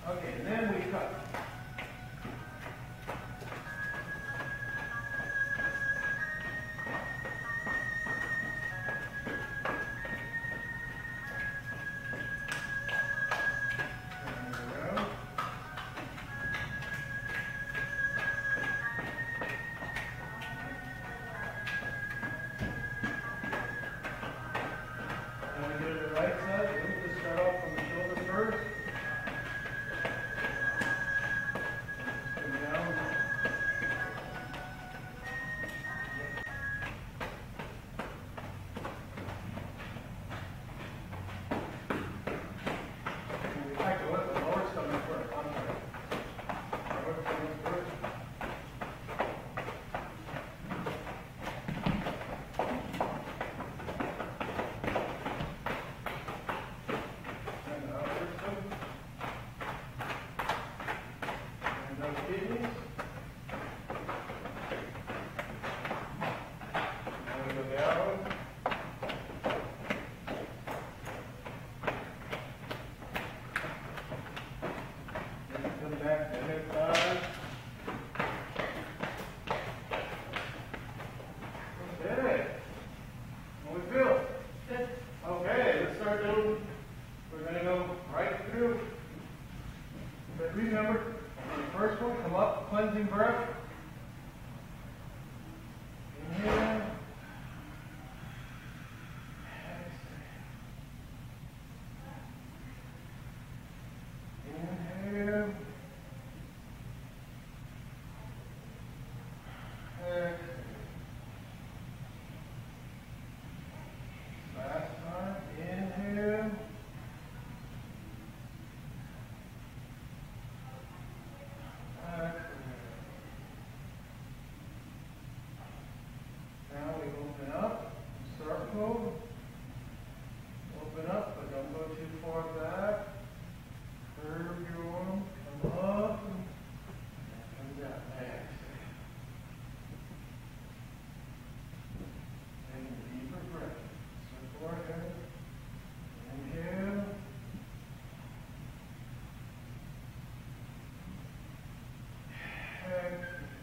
Okay, and then we cut. Right side, we'll just start off from the shoulder first. Come down. And we like to let the lower stomach first. I'm sorry. Lower stomach first. Back to hip side. Okay. How we feel? Good. Okay, let's start doing. We're going to go right through. But remember, on the first one, come up, cleansing breath. Inhale. Inhale. Last time, inhale. Now we open up, circle. Open up, but don't go too far back. Curve your arm, come up, and come down. Take a deeper breath. Circle our head. Inhale. Exhale.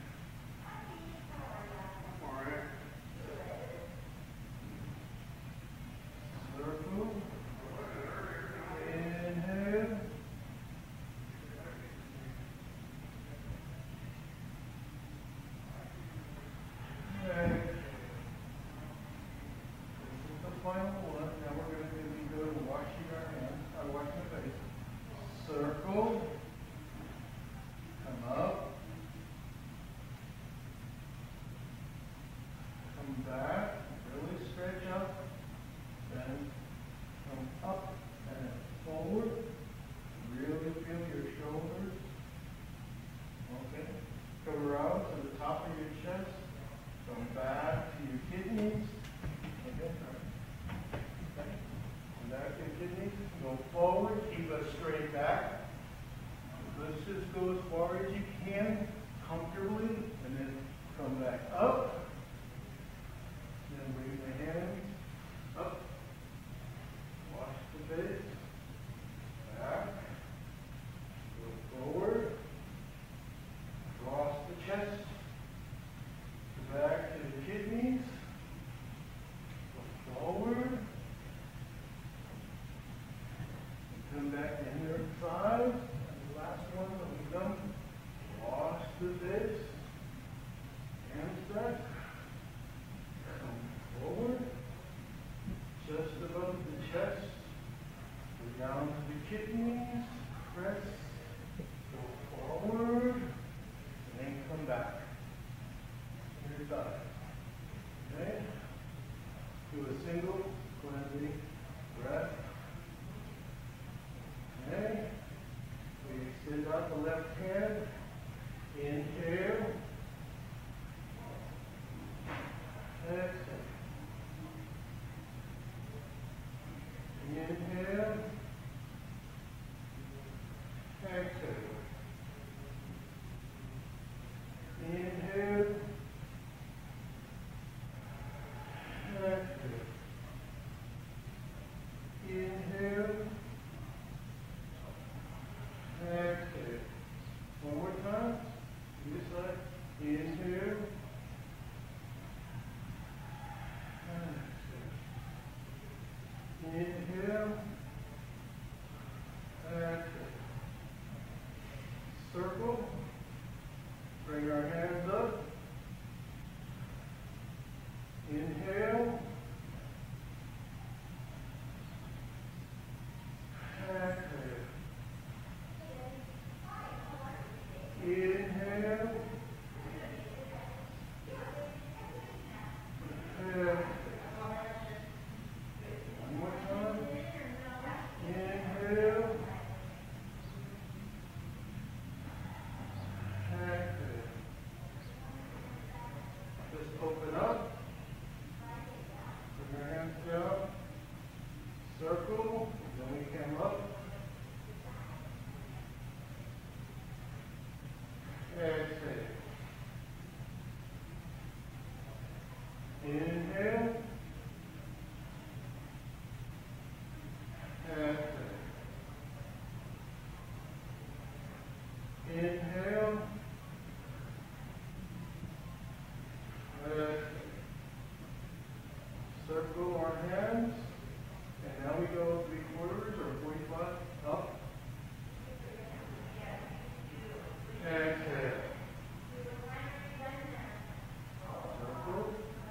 Circle. Inhale. Final one. Now we're going to be good at washing our hands, washing the face. Circle. Come up. Come back. Really stretch up. Then come up and forward. Really feel your shoulders. Okay. Come around to the top of your chest. Come back to your kidneys. Okay. Back to your kidneys. Go forward. Keep a straight back. Let's just go as far as you can comfortably, and then come back up. Then bring the hands up. Wash the face. Back. Go forward. Cross the chest. Back to the kidneys. Go forward. Come back to inner thighs. And the last one that we've done. Wash the face. Hands back. Come forward. Just above the chest. Go down to the kidneys. Press. Go forward. And then come back. Inner thigh. Okay? Do a single cleansing breath. Okay. We extend out the left hand. Inhale. Exhale. Inhale. bring our hands up. Inhale. Exhale. Inhale. Exhale. One more time. Inhale. Exhale. Just open up. Bring our hands down. Circle. Then we come up. Exhale. Inhale. Exhale. Inhale. Exhale. Circle our hands. And now we go 3/4 or 45 up. Exhale. Circle.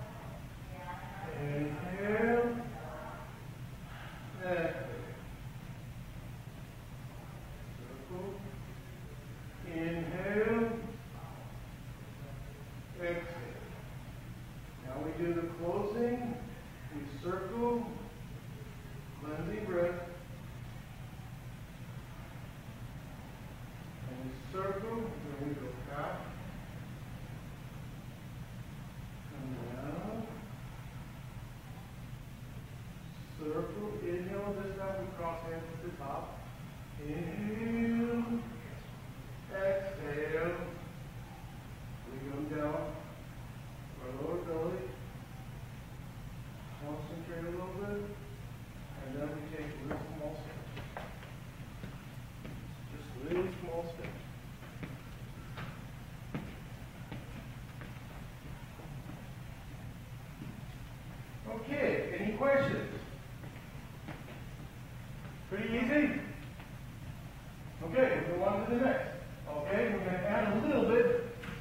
Inhale. Exhale. Circle. Inhale. Exhale. Now we do the closing. We circle. Cleansing breath. And we circle, then we go back. Come down. Circle, inhale, this time we cross hands at the top. Inhale. Exhale. We come down our lower belly. Concentrate a little bit. And then we take a little small step. Just really small steps. Okay, any questions? Pretty easy? Okay, we'll go on to the next. Okay, we're going to add a little bit.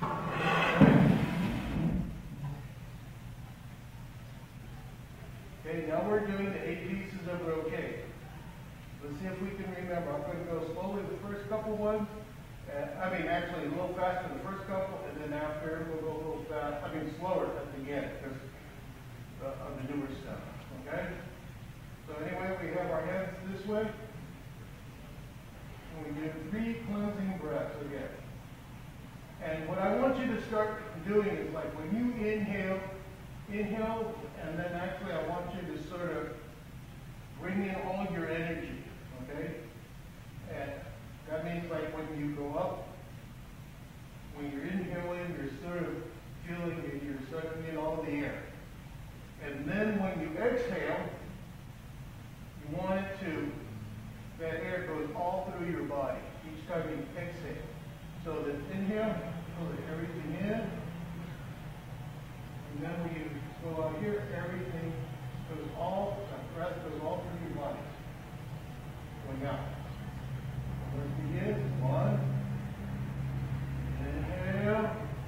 Okay, now we're doing the 8 pieces of rotate. Let's see if we can remember. I'm going to go slowly the first couple ones. Actually a little faster the first couple, and then after we'll go a little fast. Slower at the end because of the newer stuff. Okay? So anyway, we have our hands this way. And we do 3 cleansing breaths again. And what I want you to start doing is like when you inhale, and then actually I want you to sort of bring in all your energy, okay? And that means like when you go up, when you're inhaling, you're sort of feeling that you're sucking in all the air. And then when you exhale, you want it to, that air goes all through your body each time you exhale. So that inhale, pull everything in. And then when you go out here, everything goes the breath goes all through your body. Going out. Let's begin. 1. Inhale.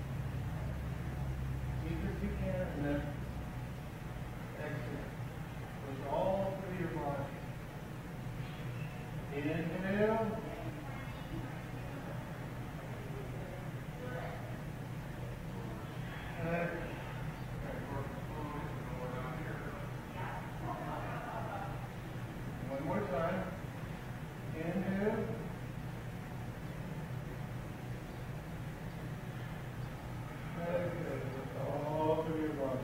Deep as you can, and then exhale. Goes all through your body. Inhale. Exhale. One more time. Inhale. Exhale. All through your body.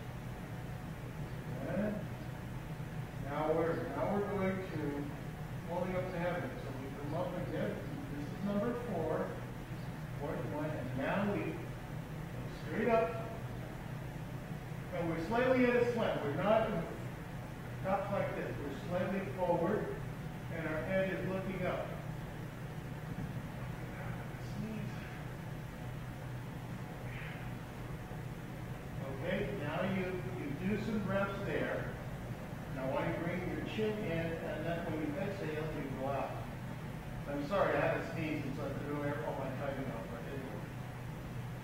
Okay. Now we're going to holding up to heaven. So we come up again. This is number 4. Fourth one. And now we go straight up. And we're slightly at a slant. We're not like this. We're slightly forward, and our head is looking up. Sneeze. Okay, now you do some breaths there. Now I want you to bring your chin in, and then when you exhale, you go out. I'm sorry, I had a sneeze, and so I threw all my timing off. But anyway.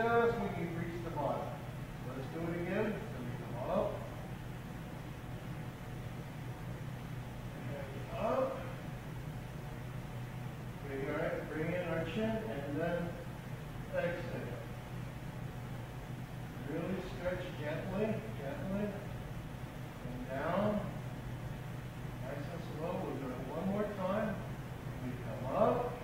just when you reach the bottom. Let's do it again. So we come up. And up. Bring in our chin and then exhale. Really stretch gently, gently. And down. Nice and slow. We'll do it one more time. We come up.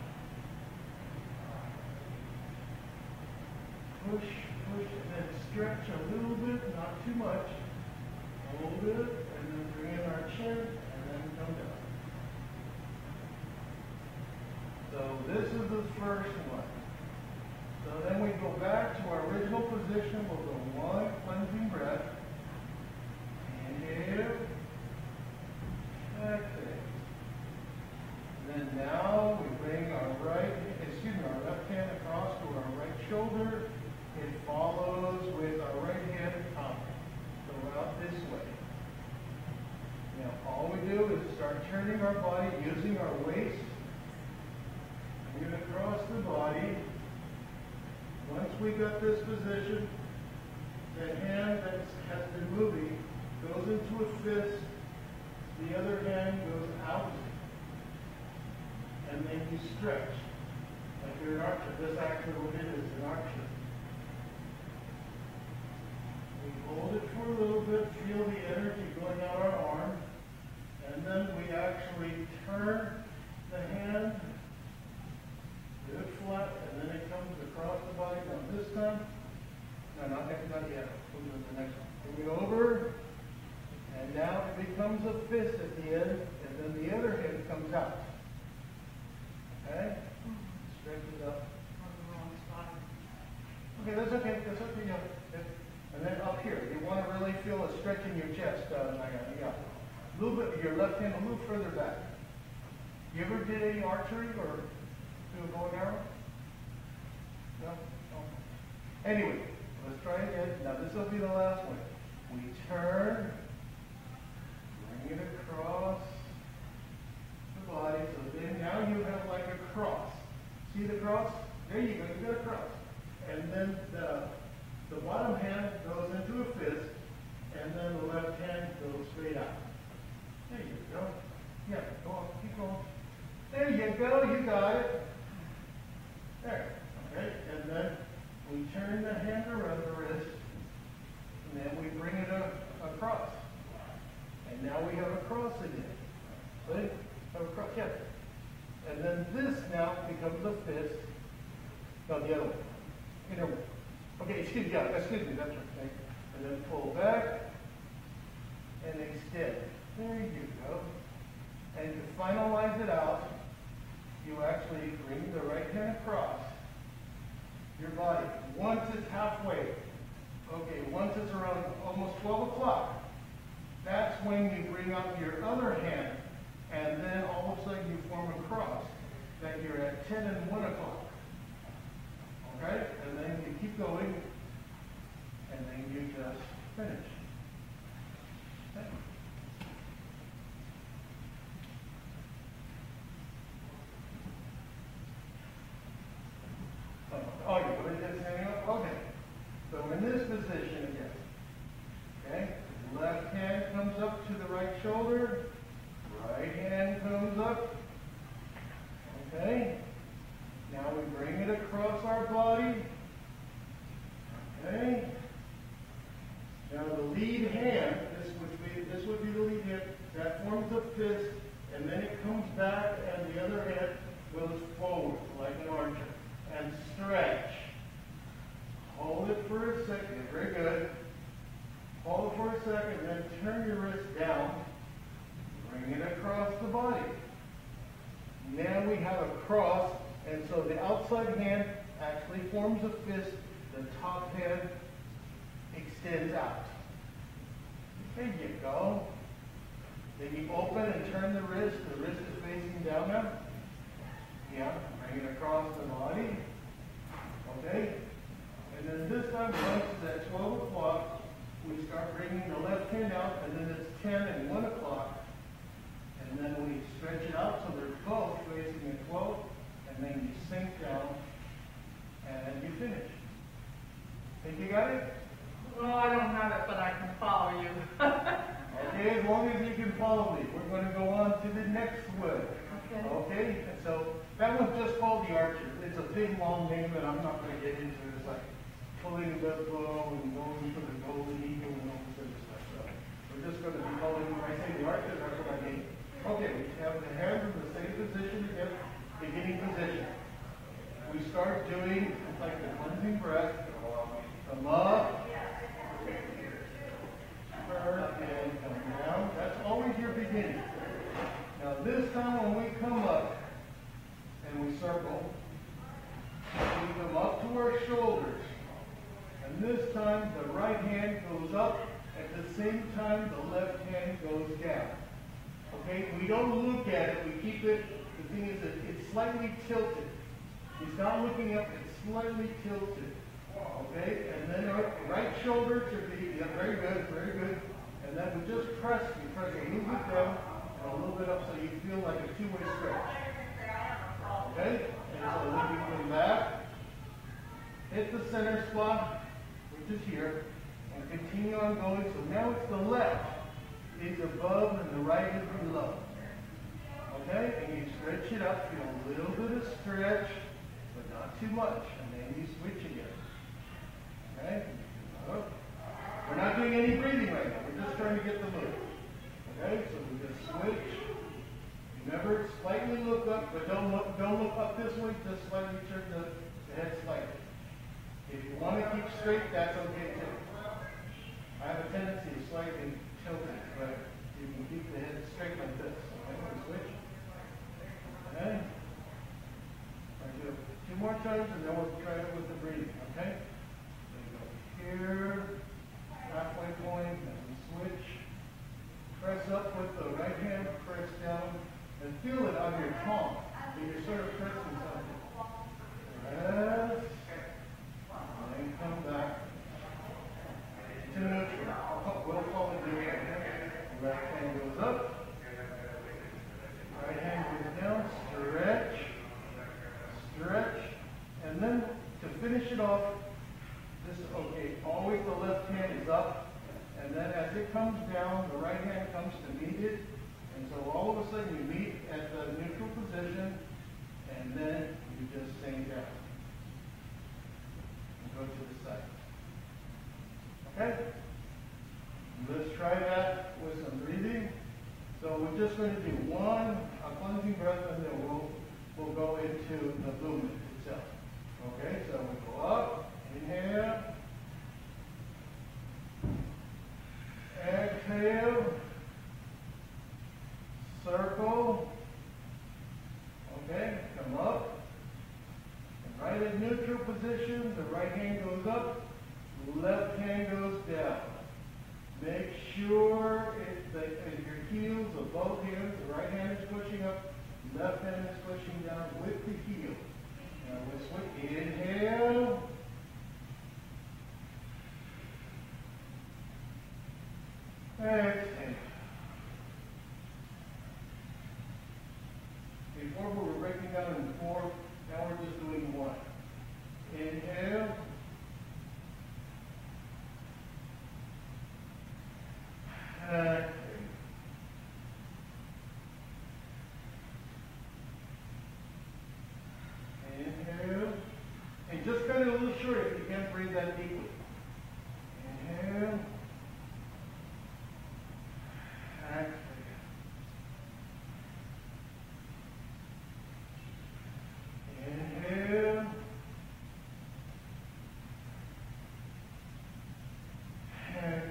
Push, push, and then stretch a little bit, not too much. Hold it, and then bring in our chin, and then come down. So this is the first one. So then we go back to our original position. We'll go one cleansing breath. Inhale. Exhale. And then now we bring our our left hand across to our right shoulder. It follows with our right hand up. Go out this way. Now all we do is start turning our body using our waist. We're going to cross the body. Once we got this position, the hand that has been moving goes into a fist. The other hand goes out. And then you stretch. Like you're an archer. This actually what it is, an archer. We hold it for a little bit, feel the energy going out our arm, and then we actually turn the hand, get it flat, and then it comes across the body. Now this time, no, not yet. We'll do it the next one. Bring it over, and now it becomes a fist at the end, and then the other hand comes out. Okay? Stretch it up. On the wrong spot. Okay, that's okay. That's okay. Yeah. And then up here, you want to really feel a stretch in your chest. Yeah. A little bit, your left hand a little further back. You ever did any archery or do a bow and arrow? No? Oh. Anyway, let's try again. Now this will be the last one. We turn, bring it across the body. So then now you have like a cross. See the cross? There you go. You got a cross. And then the bottom hand goes into a fist, and then the left hand goes straight out. There you go. Yeah, go on, keep going. There you go, you got it. There, okay, and then we turn the hand around the wrist, and then we bring it across. And now we have a cross again. See? Have a cross, yeah. And then this now becomes a fist. No, the other one. Inner one. Okay, excuse me, that's right. And then pull back and extend. There you go. And to finalize it out, you actually bring the right hand across your body. Once it's halfway, okay, once it's around almost 12 o'clock, that's when you bring up your other hand, and then all of a sudden you form a cross that you're at 10 and 1 o'clock. Okay? And then you keep going, and then you just finish. Okay. Oh, you put it this hanging up? Okay. So in this position again, okay? Left hand comes up to the right shoulder, right hand comes up, okay? Now we bring it across our body, okay? Now the lead hand, this would be the lead hand, that forms a fist, and then it comes back and the other hand goes forward like an archer. And stretch. Hold it for a second. Very good. Hold it for a second, then turn your wrist down. Bring it across the body. Now we have a cross, and so the outside hand actually forms a fist. The top hand extends out. There you go. Then you open and turn the wrist. The wrist is facing down now. Yeah, bring it across the body. Okay? And then this time, once it's at 12 o'clock, we start bringing the left hand out, and then it's 10 and 1 o'clock. And then we stretch it out so they're both facing at 12, and then you sink down, and you finish. You got it? Well, I don't have it, but I can follow you. Okay, as long as you can follow me. We're going to go on to the next one. Okay. Okay, and so that one's just called the archer. It's a big long name that I'm not going to get into. It's like pulling the bow and going for the golden eagle and all this other stuff. So we're just going to be calling, when I say the archer, that's what I mean. Okay, we have the hands in the same position again, beginning position. We start doing like the cleansing breath. Come up, turn, and come down. That's always your beginning. Now this time when we come up and we circle, we come up to our shoulders. And this time the right hand goes up, at the same time the left hand goes down. Okay, we don't look at it, we keep it, the thing is that it's slightly tilted. He's not looking up, it's slightly tilted. Okay, and then our right shoulder to be, yeah, very good, very good. And then we just press a little bit down and a little bit up so you feel like a two-way stretch. Okay, and so then we come back, hit the center spot, which is here, and continue on going. So now it's the left is above and the right is below. Okay, and you stretch it up, feel a little bit of stretch, but not too much, and then you switch again. Okay? We're not doing any breathing right now. We're just trying to get the move. Okay? So we just switch. Remember, slightly look up, but don't look up this way. Just slightly turn the head slightly. If you want to keep straight, that's okay too. I have a tendency to slightly tilt it, but you can keep the head straight like this. Okay? We switch. Okay? All right, do it 2 more times, and then we'll try it with the breathing. Okay? Here, halfway point, and we switch. Press up with the right hand, press down, and feel it on your palm. So you're sort of pressing something. Press, and then come back to neutral. We'll call it neutral. Left hand goes up, right hand goes down, stretch, stretch, and then to finish it off, okay, always the left hand is up, and then as it comes down, the right hand comes to meet it, and so all of a sudden you meet at the neutral position, and then you just sink down. And go to the side. Okay? Let's try that with some breathing. So we're just going to do a cleansing breath, and then we'll go into the movement itself. Okay, so we go up. Inhale, exhale, circle, okay, come up, and right at neutral position, the right hand goes up, left hand goes down. Make sure that your heels of both hands, the right hand is pushing up, left hand is pushing down with the heel. Now let's switch, inhale, exhale. Before we were breaking down in 4, now we're just doing 1. Inhale. Exhale. Inhale. And just kind of a little short if you can't breathe that deeply. Inhale. Exhale. Inhale. Exhale.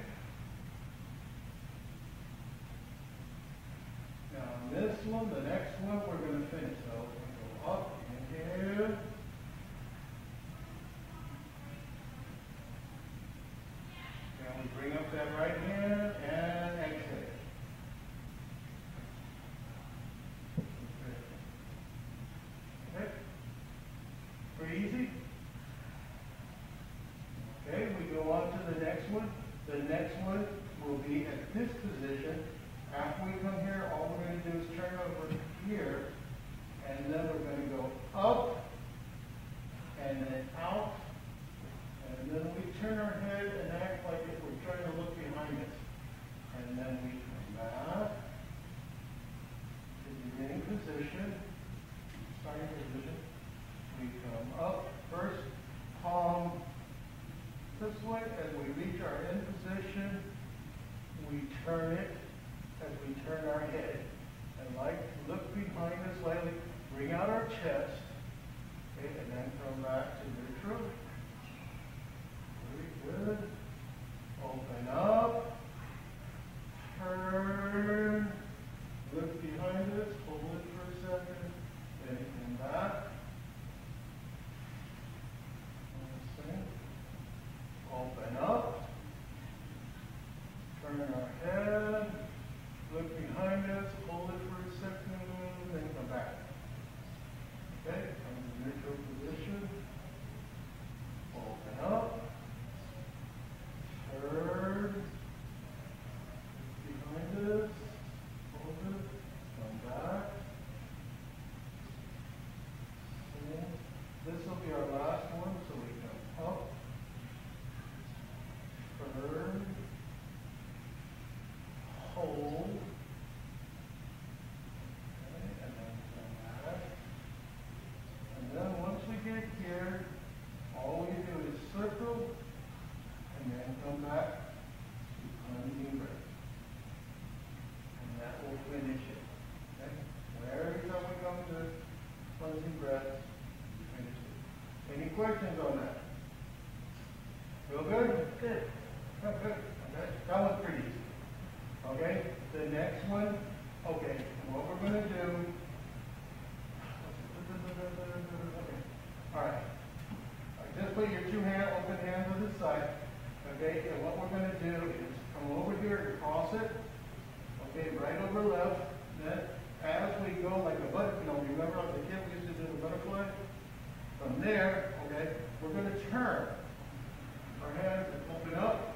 Now on this one, the next one, we're going to finish. So we go up, inhale. And we bring up that right hand and exhale. Okay? Pretty easy? Okay, we go on to the next one. The next one will be at this position. After we come here, all we're going to do is turn over here, and then we're going to go up, and then out, and then we this way. As we reach our end position, we turn it as we turn our head. And like, look behind us slightly, bring out our chest, okay, and then come back to neutral. Very good. Open up, turn, look behind us, hold it for a second, then come back. Open up, turn our head, look behind us, hold it for a second, then come back. Okay, come to neutral position. Open up, turn, behind us, hold it, come back. This will be our last one, so we come up. Turn, hold, okay, and then come back. And then once we get here, all we do is circle, and then come back to cleansing breath. And that will finish it. Okay? Every time we come to cleansing breath, we finish it. Any questions on that? Feel good? Good. Oh, good. Okay. That was pretty easy. Okay, the next one, okay, what we're going to do, okay, all right, just put your open hands on the side, okay, and what we're going to do is come over here and cross it, okay, right over left, then as we go like a butterfly, remember as a kid we used to do the butterfly? From there, okay, we're going to turn our hands and open up.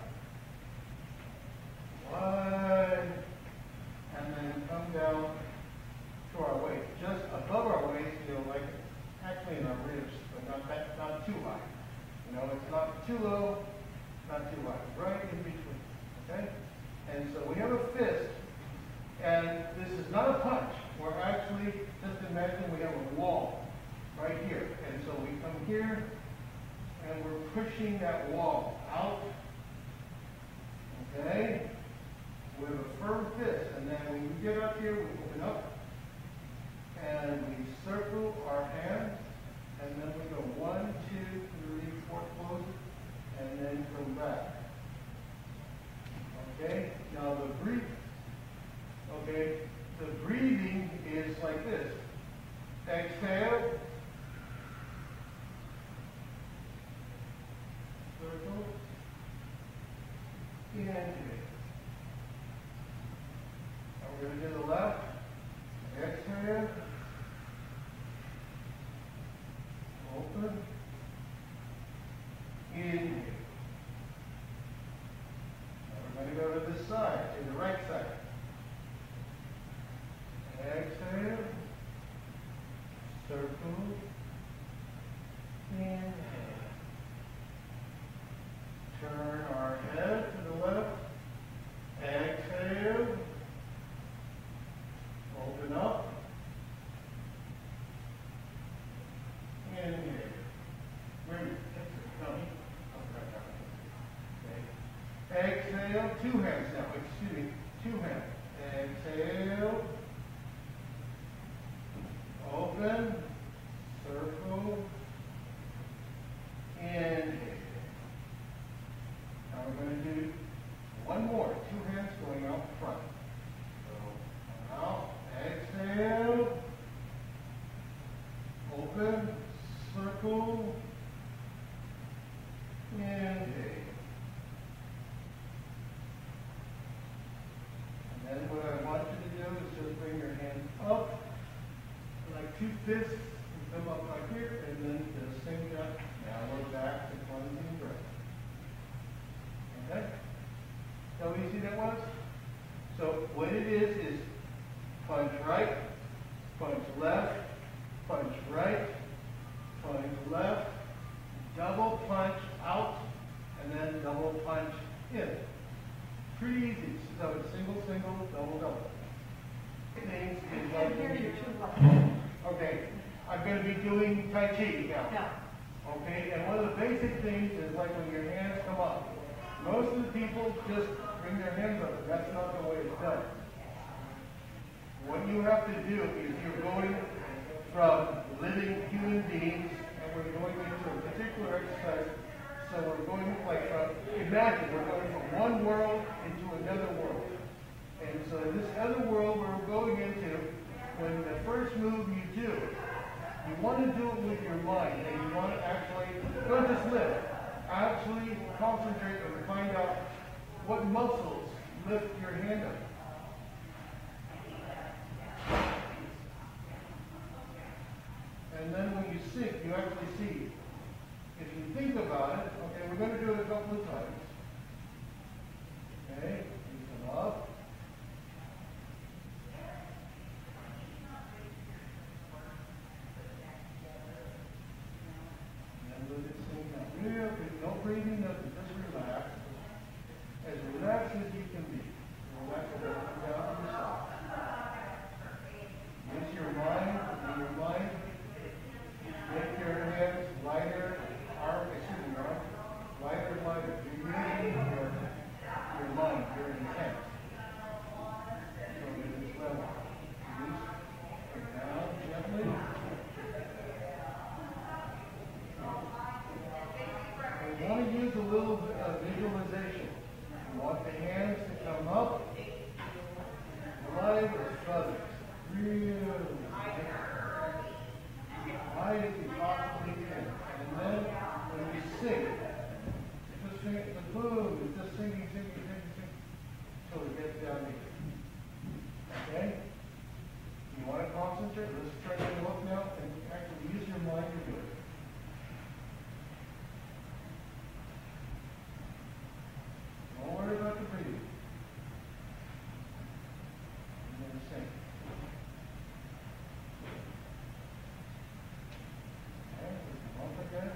Wide, and then come down to our waist, just above our waist, like actually in our ribs, but not too high. It's not too low, not too high, right in between. Okay, and so we have a fist, and this is not a punch. We're actually just imagine we have a wall right here, and so we come here, and we're pushing that wall out. Okay. We have a firm fist, and then when we get up here, we open up, and we circle our hands, and then we go 1, 2, 3, 4, close it, and then come back. Okay? Now the breathing is like this. Exhale, circle, inhale. We're going to do the left. Exhale. Open. Inhale. Now we're going to go to this side, to the right side. Exhale. Circle. Inhale. Turn our head to the left. Exhale. Open up. Inhale. Okay. Exhale. 2 hands now. Excuse me. 2 hands. Exhale. Open. Circle. Inhale. Now we're going to do one more. 2 hands going out front. So out. Exhale, open, circle, inhale. And then what I want you to do is just bring your hands up, like 2 fists, and come up like here, and then the same jump. Now we're back to cleansing breath. Okay? See how easy that was? So what it is punch right, punch left, punch right, punch left, double punch out, and then double punch in. Pretty easy. So it's single, single, double, double. It means it's like okay, I'm going to be doing Tai Chi now. Yeah. Okay, and one of the basic things is like when your hands come up. Most of the people just bring their hands up. That's not the way it's done. What you have to do is you're going from living human beings, and we're going into a particular exercise. So we're going like imagine we're going from one world into another world. And so this other world we're going into, when the first move you do, you want to do it with your mind, and you want to actually, don't just lift, actually concentrate and find out what muscles lift your hand up. And then when you sink, you actually see. If you think about it, okay, we're going to do it a couple of times. Okay, you come up. And let it sink down. Real quick, no breathing, nothing, just relax. As relaxed as you can be. Relax it up and down to the side. Use your mind, make your hands lighter. Lighter. You're using your mind, your intent. So it is level. Release it down gently. We want to use a little bit of visualization. We want the hands to come up, light as feathers. Really light as you possibly can. And then when you sing, the boom is just singing, till it gets down here. Okay? You want to concentrate? Let's try to look now and actually use your mind to do it. Don't worry about the breathing. And then sing. Okay, once again.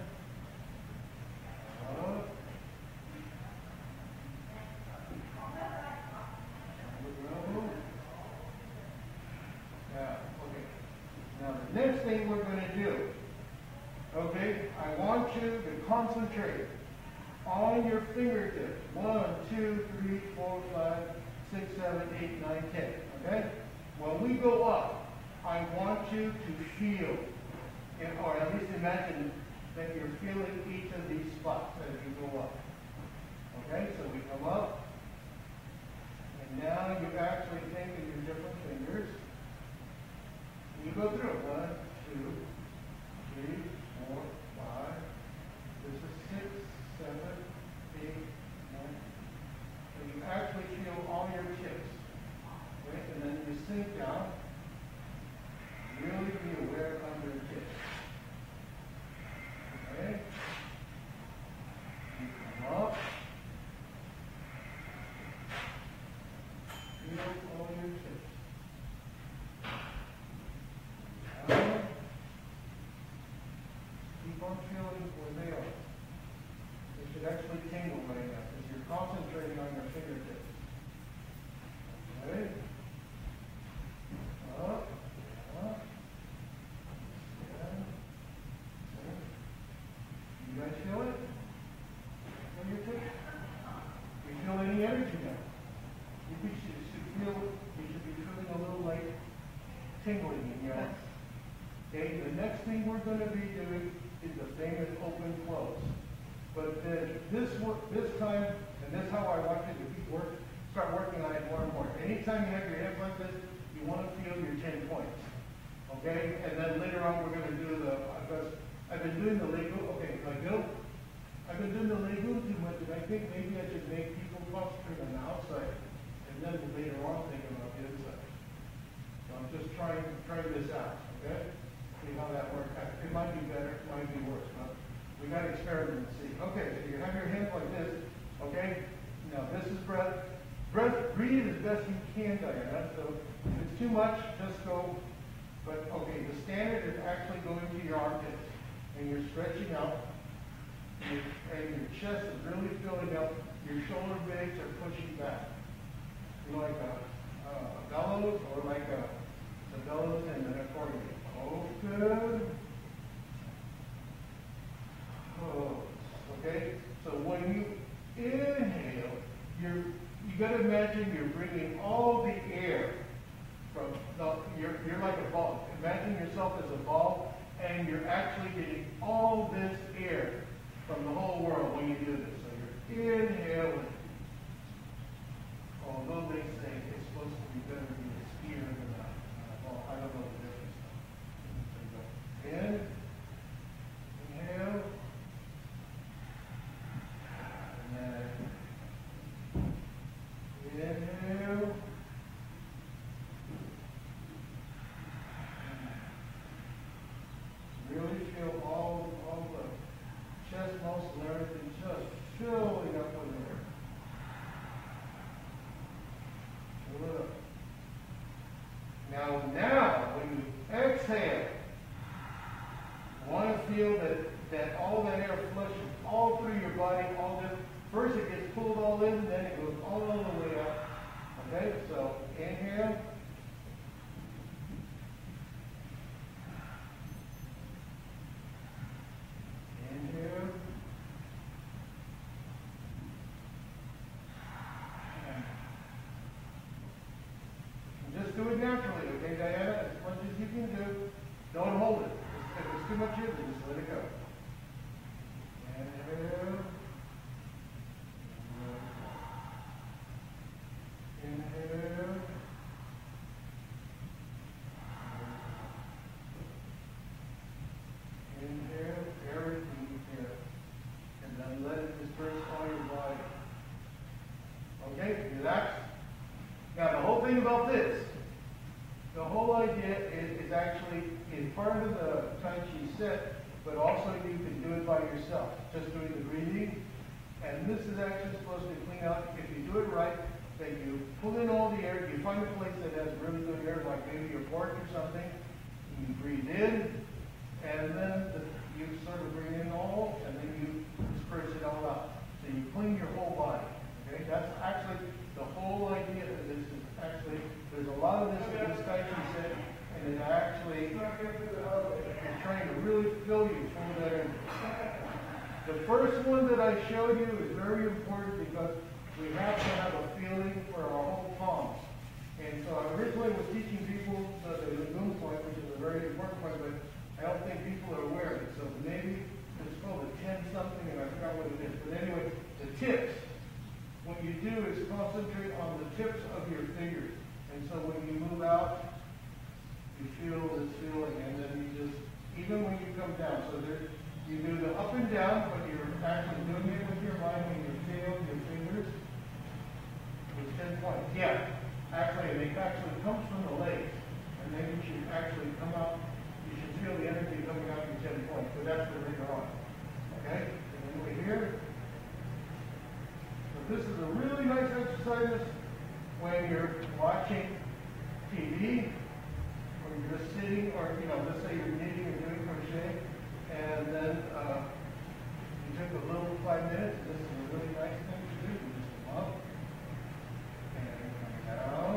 Next thing we're going to do, okay, I want you to concentrate on your fingertips. 1, 2, 3, 4, 5, 6, 7, 8, 9, 10. Okay? When we go up, I want you to feel, or at least imagine that you're feeling each of these spots as you go up. Okay? So we come up, and now you actually think of your different fingers. You go through it. 1, 2, 3, 4, 5. This is 6, 7, 8, 9. And you actually feel all your tips. Okay? And then you sink down. Really be aware of your tips. Okay? You come up. Feel all your tips. Keep on feeling where they are. They should actually tingle right now because you're concentrating on your fingertips. Okay? Up, up. Down. You guys feel it? Feel your tips? Do you feel any energy now? You should be feeling a little like tingling in your arms. Okay, the next thing we're going to be doing is the famous open close. But then this time, and this is how I want you to start working on it more and more. Anytime you have your hands like this, you want to feel your 10 points. Okay? And then later on we're going to do I've been doing the Lego. Okay, I've been doing the Lego too much, and I think maybe I should make people concentrate on the outside, and then later on think about the inside. So I'm just trying this out. Okay? See how that works out. It might be better, it might be worse, but we got to experiment and see. Okay, so you have your hands like this, okay? Now this is breath. Breathe as best you can, Diana. So if it's too much, just go. But okay, the standard is actually going to your armpits, and you're stretching out, and your chest is really filling up. Your shoulder blades are pushing back, like a bellows or like a bellows and an accordion. Oh, good. Oh, okay. So when you inhale, you got to imagine you're bringing all the air from, no, you're like a ball. Imagine yourself as a ball, and you're actually getting all this air from the whole world when you do this. So you're inhaling. Although they say it's supposed to be better to be a skier than a ball. I don't know the difference. So you go in, inhale, and then inhale. Really feel all the chest muscles and everything just filling up with air. Fill it up. Now, when you exhale, you want to feel that all that air flushes all through your body. First it gets pulled all in, then it goes all the way up. Okay, so inhale. Inhale. And just do it naturally, okay, Diana? As much as you can do. Don't hold it. If it's too much in, just let it go. Inhale. Inhale. Inhale, everything you can. And then let it disperse all your body. Okay, relax. Now the whole thing about this, the whole idea is actually part of the Tai Chi set, but also you can do it by yourself, just doing the breathing. And this is actually supposed to clean out, if you do it right, that you pull in all the air, you find a place that has really good air, like maybe your porch or something, you breathe in, and then you sort of bring in all, and then you disperse it all out. So you clean your whole body. Okay, that's actually the whole idea of this. Is actually, there's a lot of this in this Tai Chi set, and it actually is trying to really fill you full of that energy. The first one that I showed you is very important because we have to have a feeling for our whole palms. And so I originally was teaching people the Gong point, which is a very important point, but I don't think people are aware of it. So maybe it's called a 10 something, and I forgot what it is. But anyway, the tips. What you do is concentrate on the tips of your fingers. And so when you move out, you feel this feeling, and then you just, even when you come down, so there, you do the up and down, but you're actually doing it with your mind, and your tail, your fingers. It's 10 points. Yeah, actually, it actually comes from the legs, and then you should actually come out. You should feel the energy coming out in 10 points, but that's for later on. Okay? And then we're here. So this is a really nice exercise when you're watching TV, or you're just sitting, or let's say you're knitting or doing crochet, and then you took a little 5 minutes. This is a really nice thing to do. You just come up and come down,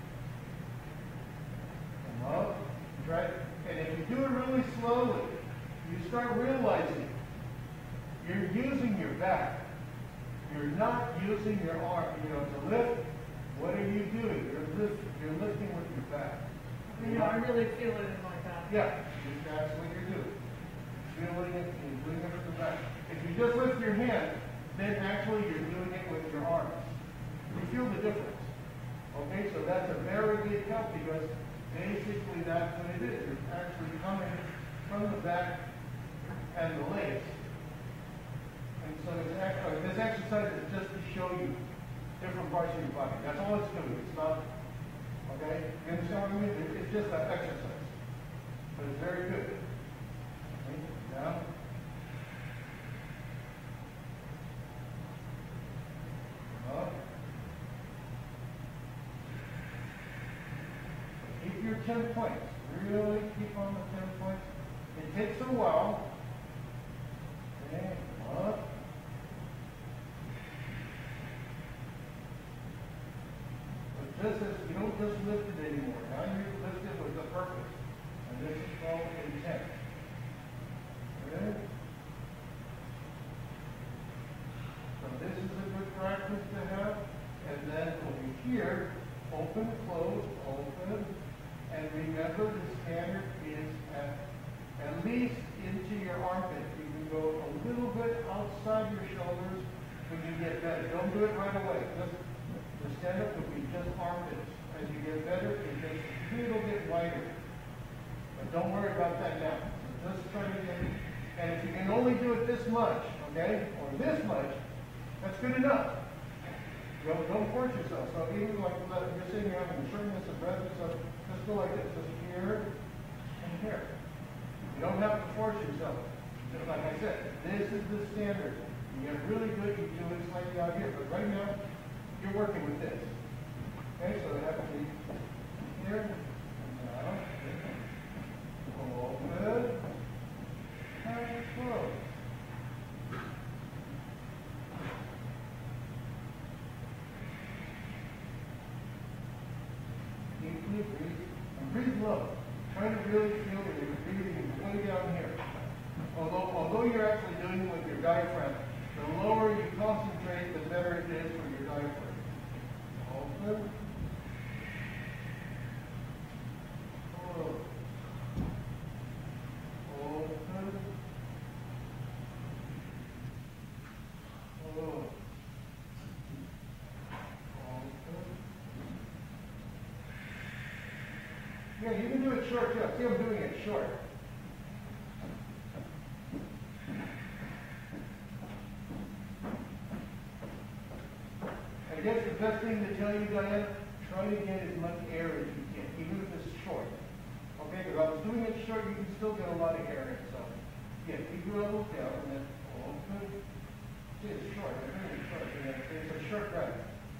come up, right? And if you do it really slowly, you start realizing you're using your back. You're not using your arm. To lift. What are you doing? You're lifting with your back. I really feel it in my back. Yeah, that's what you're doing. Feeling it and you're doing it with the back. If you just lift your hand, then actually you're doing it with your arms. You feel the difference. Okay, so that's a very big help because basically that's what it is. It's actually coming from the back and the legs. And so this exercise is just to show you different parts of your body. That's all it's doing. It's not, okay? You understand what I mean? It's just an exercise. But it's very good. Okay? Down. Up. Keep your 10 points. Really keep on the 10 points. It takes a while. Okay, up. But this is, you don't just lift it anymore. Now you lift it with a purpose. And this is called intent. Okay? So this is a good practice to have. And then over here, open, close, open. And remember the standard is at least into your armpit. You can go a little bit outside your shoulders when you get better. Don't do it right away. Just the stand-up will be just armpits. As you get better, it gets a little bit wider. But don't worry about that now. So just try to get it. And if you can only do it this much, okay, or this much, that's good enough. Don't force yourself. So even like you're sitting around and shortness of breath and stuff, just go like this, just here and here. You don't have to force yourself. Just like I said, this is the standard. You get really good, you do it slightly out here, but right now, you're working with this. Okay, so it has to be here, and down, open, and close. Deeply breathe, and breathe low. Try to really feel that you're breathing way down here. Although you're actually doing it with your diaphragm, the lower you concentrate, the better it is for your diaphragm. Open. Close. Open. Close. Open. Yeah, you can do it short too. See, I'm doing it short. I guess the best thing to tell you, Diane, try to get as much air as you can, even if it's short. Okay, because I was doing it short, you can still get a lot of air in. So, yeah, keep your elbows down and then open. See, it's short. It's really short. It's a short breath.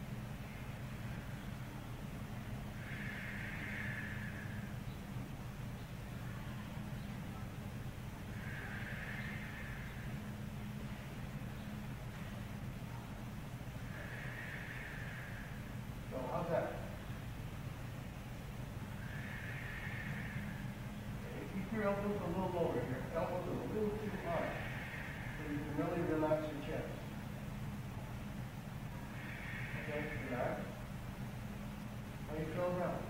How's that? Okay, keep your elbows a little lower here. Elbows are a little too high. So you can really relax your chest. Okay, relax. How you feel now?